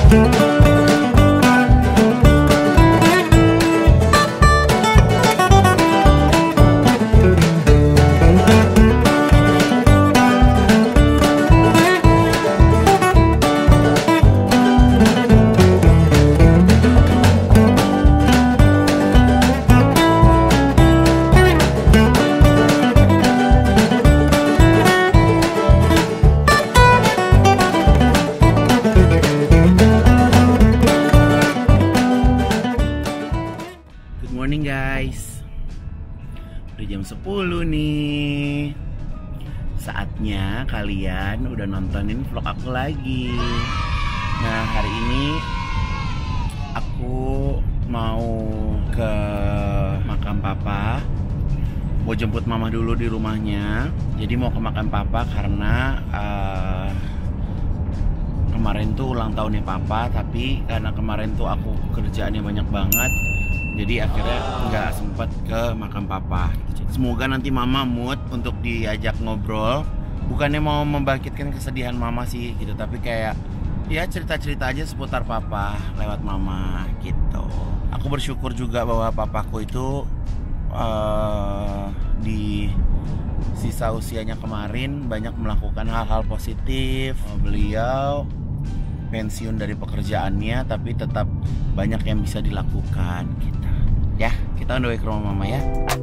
Morning guys, udah jam 10 nih. Saatnya kalian udah nontonin vlog aku lagi. Nah hari ini aku mau ke makam papa, mau jemput mama dulu di rumahnya. Jadi mau ke makam papa karena kemarin tuh ulang tahunnya papa, tapi karena kemarin tuh aku kerjaannya banyak banget, jadi akhirnya nggak sempet ke makam papa. Semoga nanti mama mood untuk diajak ngobrol. Bukannya mau membangkitkan kesedihan mama sih gitu, tapi kayak ya cerita-cerita aja seputar papa lewat mama gitu. Aku bersyukur juga bahwa papaku itu di sisa usianya kemarin banyak melakukan hal-hal positif. Beliau pensiun dari pekerjaannya tapi tetap banyak yang bisa dilakukan gitu. Ya, kita on the way ke rumah mama ya.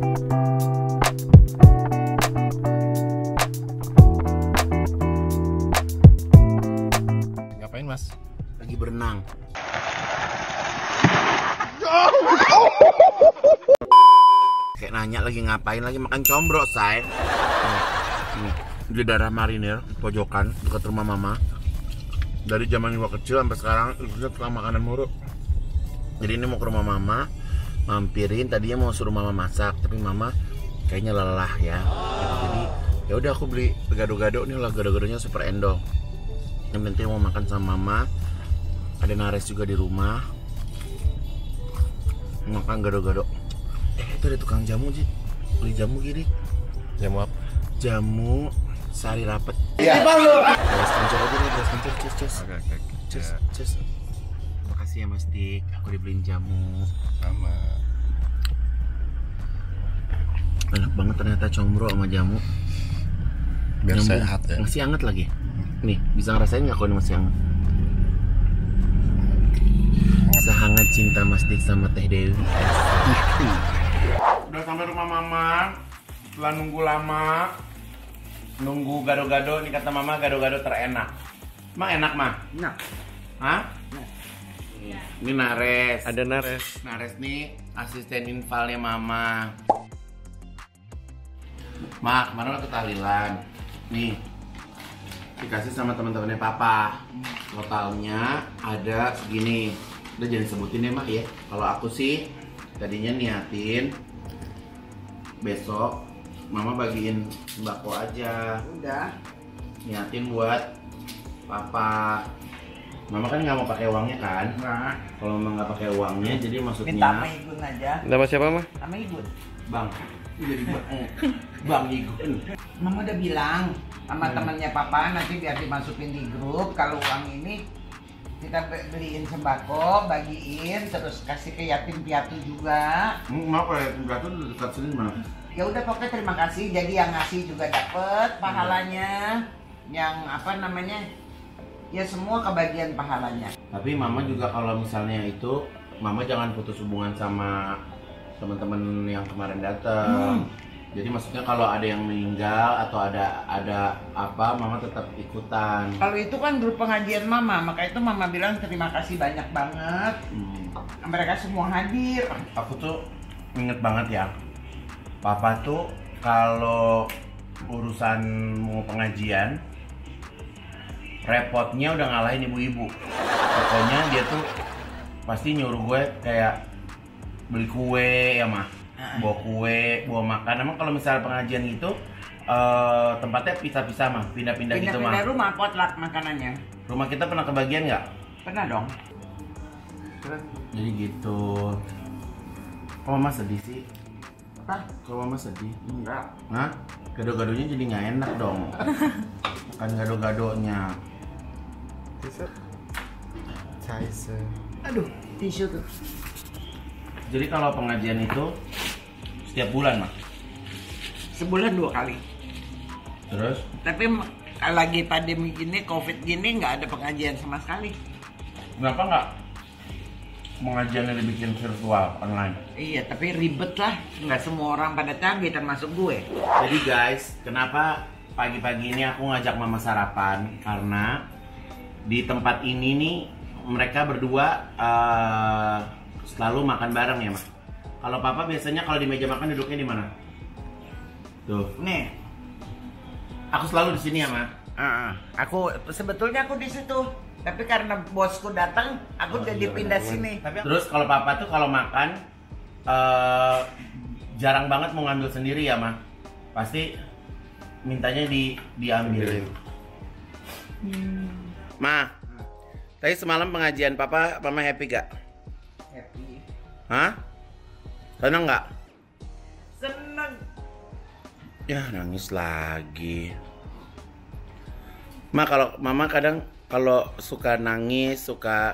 Ngapain mas? Lagi berenang. Kayak nanya lagi ngapain, lagi makan combro say. Ini di daerah marinir, pojokan dekat rumah mama. Dari zaman gua kecil sampai sekarang itu tukang makanan mulu. Jadi ini mau ke rumah mama, mampirin. Tadinya mau suruh mama masak, tapi mama kayaknya lelah ya. Jadi ya udah aku beli gado-gado. Ini lah gado-gadonya super endong. Yang penting mau makan sama mama. Ada Nares juga di rumah. Makan gado-gado. Itu ada tukang jamu sih. Beli jamu gini. Jamu apa? Jamu sari rapet. Iya. Beras kencur aja nih, beras kencur. Cus. Oke. Cus. Makasih ya Mas Dik, aku dibeliin jamu. Sama. Enak banget ternyata combro sama jamu. Biar Nyambung. sehat ya. Masih hangat lagi. Nih, bisa ngerasain nggak kalau ini masih hangat? Sehangat cinta Mas Dik sama Teh Dewi. Udah sampai rumah mama. Setelah nunggu lama, nunggu gado-gado. Nih kata mama gado-gado terenak. Emang enak mah? Enak. Hah? Ini Nares. Ada Nares. Nares nih asisten infalnya mama. Mak, kemarin waktu tahlilan. Nih dikasih sama teman-temannya papa. Totalnya ada segini. Udah jangan sebutin ya mak ya. Kalau aku sih tadinya niatin besok mama bagiin sembako aja. Udah. Niatin buat papa. Mama kan nggak mau pakai uangnya kan? Nah, Kalau mama nggak pakai uangnya, jadi maksudnya minta sama Igun aja. Nama siapa mah? Sama Igun. Bang, jadi bang Igun. Mama udah bilang sama temannya papa nanti biar dimasukin di grup. Kalau uang ini kita beliin sembako, bagiin, terus kasih ke yatim piatu juga. Maaf ya, enggak tuh dekat sini mana? Ya udah pokoknya terima kasih. Jadi yang ngasih juga dapet pahalanya. Yang apa namanya? Ya semua kebagian pahalanya. Tapi mama juga kalau misalnya itu, mama jangan putus hubungan sama teman-teman yang kemarin datang. Jadi maksudnya kalau ada yang meninggal atau ada apa, mama tetap ikutan. Kalau itu kan grup pengajian mama, maka itu mama bilang terima kasih banyak banget. Mereka semua hadir. Aku tuh inget banget ya, papa tuh kalau urusan mau pengajian, repotnya udah ngalahin ibu-ibu. Pokoknya dia tuh pasti nyuruh gue kayak beli kue ya mah, bawa kue, bawa makan. Emang kalau misal pengajian gitu tempatnya pisah-pisah mah, pindah-pindah gitu mah. Pindah-pindah rumah, potluck makanannya. Rumah kita pernah kebagian nggak? Pernah dong. Jadi gitu. Kok mama sedih sih? Apa? Kok mama sedih? Enggak. Hah? Gado-gadonya jadi nggak enak dong. Bukan gado-gadonya. Scheiße. Aduh, tisu tuh. Jadi kalau pengajian itu setiap bulan, Mak? Sebulan 2 kali. Terus? Tapi lagi pandemi gini, COVID gini nggak ada pengajian sama sekali. Kenapa nggak pengajiannya dibikin virtual, online? Iya, tapi ribet lah. Nggak semua orang pada canggih, termasuk gue. Jadi guys, kenapa pagi-pagi ini aku ngajak mama sarapan? Karena di tempat ini nih mereka berdua selalu makan bareng ya, Mak. Kalau papa biasanya kalau di meja makan duduknya di mana? Tuh. Nih, Aku selalu di sini ya, Ma. aku sebetulnya aku di situ. Tapi karena bosku datang, aku jadi pindah sini. Terus kalau papa tuh kalau makan jarang banget mau ngambil sendiri ya, Ma. Pasti mintanya diambil. Ma, tadi semalam pengajian papa, mama happy gak? Happy. Hah? Seneng nggak? Seneng. Ya nangis lagi. Ma, kalau mama kadang kalau suka nangis, suka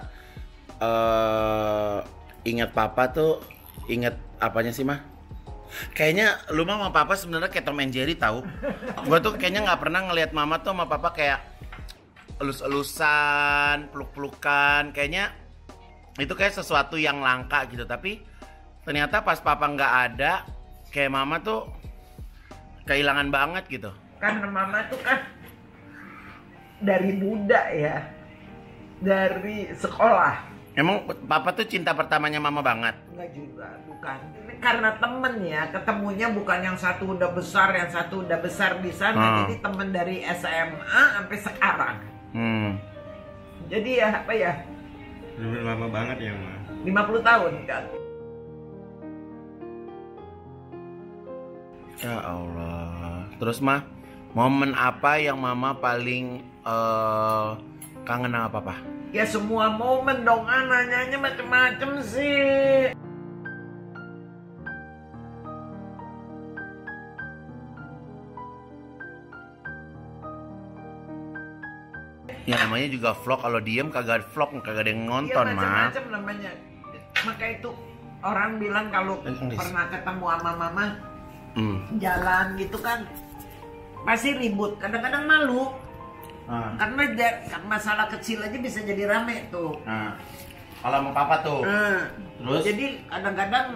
ingat papa tuh, ingat apanya sih, Ma? Kayaknya lu mah sama papa sebenarnya kayak Tom and Jerry tahu. Gua tuh kayaknya nggak pernah ngelihat mama tuh sama papa kayak elus-elusan, peluk-pelukan. Kayaknya itu kayak sesuatu yang langka gitu. Tapi ternyata pas papa nggak ada, kayak mama tuh kehilangan banget gitu. Karena mama tuh kan dari muda ya, dari sekolah. Emang papa tuh cinta pertamanya mama banget? Enggak juga, bukan. Karena temen ya, ketemunya bukan yang satu udah besar, yang satu udah besar di sana. Jadi temen dari SMA sampai sekarang. Jadi ya apa ya? Udah lama banget ya, Ma. 50 tahun kan. Ya Allah. Terus mah, momen apa yang mama paling kangen sama papa? Ya semua momen dong, nanyanya macem-macem sih. Ya namanya juga vlog, kalau diem kagak vlog, kagak ada yang nonton, Iya, mah. macam-macam namanya. Maka itu orang bilang kalau pernah ketemu sama mama jalan gitu kan pasti ribut, kadang-kadang malu. Karena masalah kecil aja bisa jadi rame tuh. Kalau sama papa tuh. Terus? Jadi kadang-kadang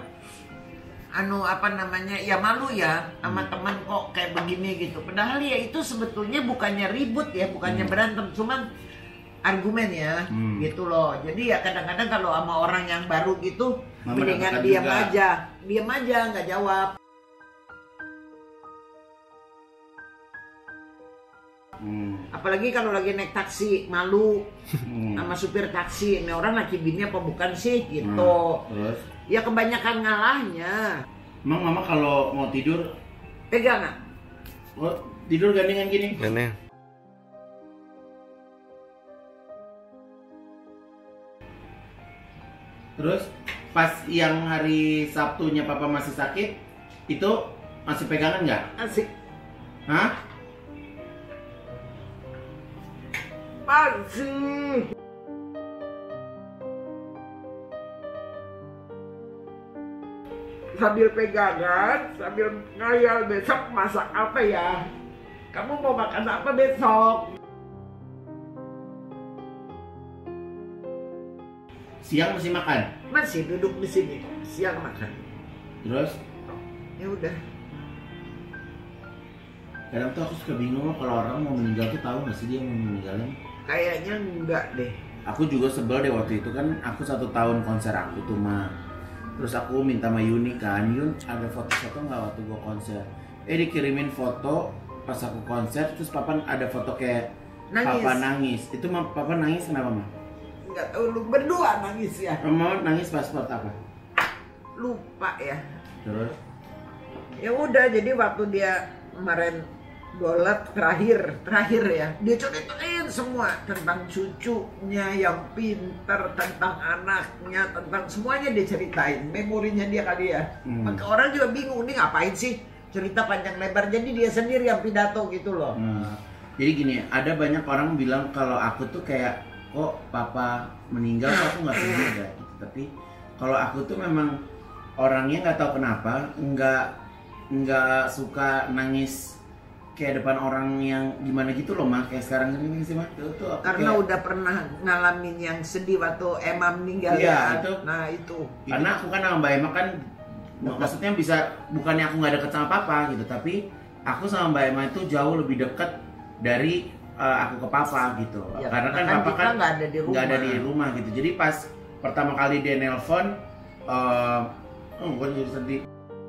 ya malu ya sama teman kok kayak begini gitu. Padahal ya itu sebetulnya bukannya ribut ya, bukannya berantem, cuman argumen ya, gitu loh. Jadi ya kadang-kadang kalau sama orang yang baru gitu, Mama mendingan diam aja, nggak jawab. Apalagi kalau lagi naik taksi, malu sama supir taksi. Ini orang laki bini apa bukan sih gitu. Terus? Ya kebanyakan ngalahnya. Emang mama kalau mau tidur Pegangan. tidur gandengan gini? Nenek. Terus pas yang hari Sabtunya papa masih sakit, itu masih pegangan nggak? Asik. Hah? Masih. Sambil pegangan, sambil ngayal besok masak apa ya? Kamu mau makan apa besok? Siang masih makan? Masih duduk di sini, siang makan. Terus? Ya udah. Kadang tuh aku suka bingung loh, kalau orang mau meninggal tuh tahu nggak sih dia mau meninggalnya? Kayaknya enggak deh. Aku juga sebel deh waktu itu kan, aku 1 tahun konser aku tuh mah. Terus aku minta sama Yuni kan, Yun ada foto-foto nggak waktu gua konser? Dikirimin foto pas aku konser, terus papa ada foto kayak Nangis. papa nangis. Itu mah papa nangis kenapa mah? Enggak tahu, lu berdua nangis ya. Mama nangis pas apa? Lupa ya. Terus? Ya udah, jadi waktu dia kemarin dolat terakhir ya, dia ceritain semua tentang cucunya yang pinter, tentang anaknya, tentang semuanya dia ceritain, memorinya dia kali ya. Maka orang juga bingung, nih ngapain sih cerita panjang lebar, jadi dia sendiri yang pidato gitu loh. Jadi gini, ada banyak orang bilang kalau aku tuh kayak kok papa meninggal kok aku nggak sedih gitu. Tapi kalau aku tuh memang orangnya nggak tahu kenapa nggak suka nangis kayak depan orang yang gimana gitu loh mah, kayak sekarang ini sih mah tuh aku Karena kayak, udah pernah ngalamin yang sedih waktu Emma meninggal Iya, ya. itu. Nah itu. karena aku kan sama Mbak Emma kan maksudnya bisa bukannya aku nggak deket sama papa gitu, tapi aku sama Mbak Emma itu jauh lebih deket dari aku ke papa gitu. Ya, Karena kan bahkan papa kita kan nggak ada di rumah. gitu. Jadi pas pertama kali dia nelpon, gue jadi sedih.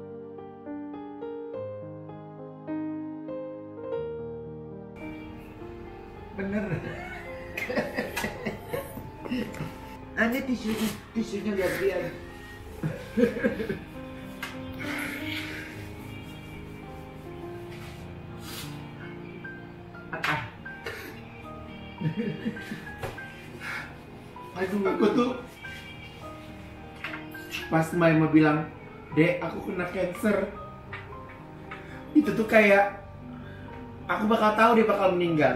Bener. Ini tisunya lihat dia. Apa? Aduh, Aku tuh pas Mbak Emma bilang, Dek, aku kena cancer. Itu tuh kayak aku bakal tahu dia bakal meninggal.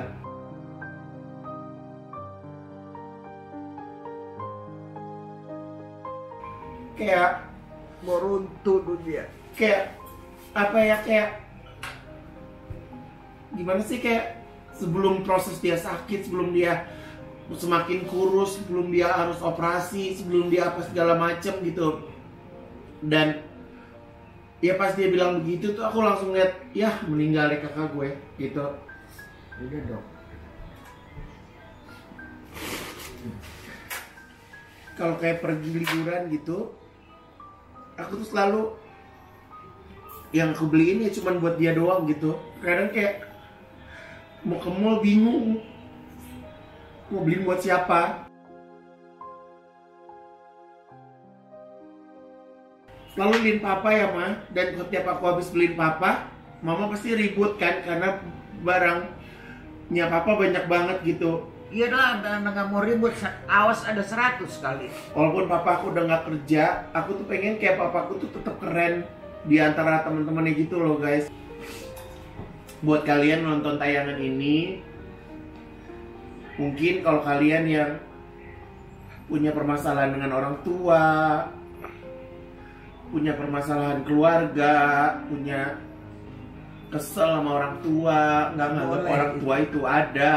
Kayak mau runtuh dunia. kayak apa ya, kayak gimana sih, kayak sebelum proses dia sakit, sebelum dia semakin kurus, sebelum dia harus operasi, sebelum dia apa segala macem gitu. Dan ya pas dia bilang begitu tuh aku langsung lihat, ya meninggal deh kakak gue gitu. Udah dong. Kalau kayak pergi liburan gitu, aku tuh selalu yang aku beliin ya cuman buat dia doang gitu. Kadang kayak mau ke mall bingung mau beliin buat siapa. Selalu beliin papa ya ma, dan setiap aku habis beliin papa, mama pasti ribut kan karena barangnya papa banyak banget gitu. Iya lah, nggak mau ribut. Awas ada 100 kali. Walaupun papa aku udah nggak kerja, aku tuh pengen kayak papaku tuh tetap keren di antara teman-temannya gitu loh guys. Buat kalian nonton tayangan ini, mungkin kalau kalian yang punya permasalahan dengan orang tua, punya permasalahan keluarga, punya kesel sama orang tua, nggak nganggap Boleh. orang tua itu ada.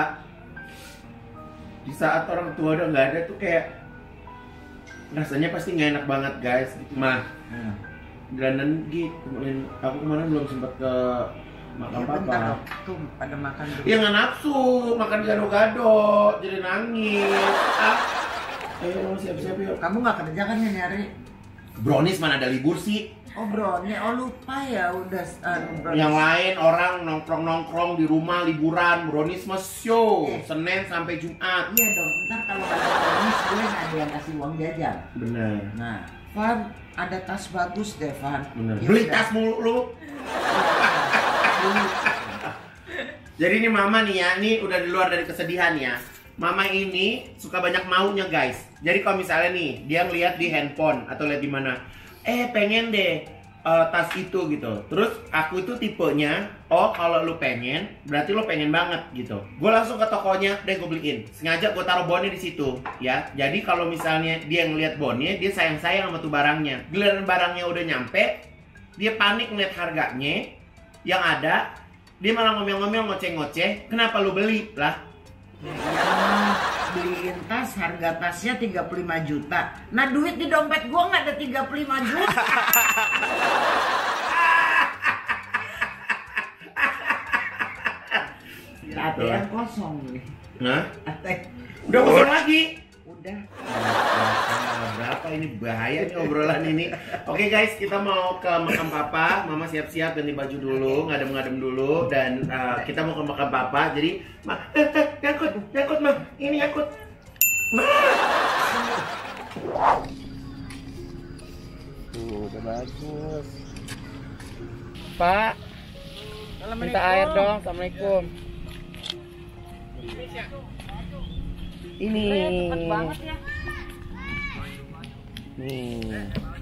Di saat orang tua udah nggak ada tuh kayak rasanya pasti nggak enak banget guys. Mah, dan gitu. Aku kemarin belum sempat ke makam Ya, bentar papa. dong. Tuh pada makan dulu. Ya nggak nafsu, makan gado-gado, jadi nangis. Ayo siap-siap yuk. Kamu nggak kerja kan ya nyari? Brownies mana ada libur sih? Oh bro, lupa ya udah. Yang lain orang nongkrong-nongkrong di rumah liburan, brownies mah show, Senin sampai Jumat. Iya dong, ntar kalau ada bonus gue nggak ada yang kasih uang jajan. Bener. Nah, Van, ada tas bagus deh Van. Bener. Ya Beli udah. tas mulu lu. Jadi ini mama nih ya, ini udah di luar dari kesedihan ya. Mama ini suka banyak maunya guys. Jadi kalau misalnya nih dia ngeliat di handphone atau lihat di mana, pengen deh tas itu gitu. Terus aku itu tipenya, oh kalau lu pengen, berarti lu pengen banget gitu. Gue langsung ke tokonya, deh gue beliin. Sengaja gue taruh bonnya di situ ya. Jadi kalau misalnya dia ngeliat bonnya, dia sayang-sayang sama tuh barangnya. Giliran barangnya udah nyampe, dia panik ngeliat harganya. Yang ada, dia malah ngomel-ngomel, ngoceh-ngoceh. Kenapa lu beli lah? Ya, beliin tas, harga tasnya 35 juta. Nah duit di dompet gua nggak ada 35 juta. ATM kosong nih. Hah? ATM Udah kosong lagi. udah. Berapa ini bahaya nih obrolan ini. Oke guys, kita mau ke makam papa. Mama siap-siap ganti baju dulu, ngadem-ngadem dulu, dan kita mau ke makam papa. Jadi, nyangkut, Ma. Ini nyangkut. Udah bagus. Pak, minta air dong. Assalamualaikum. Ini. Cepet banget ya. Nih.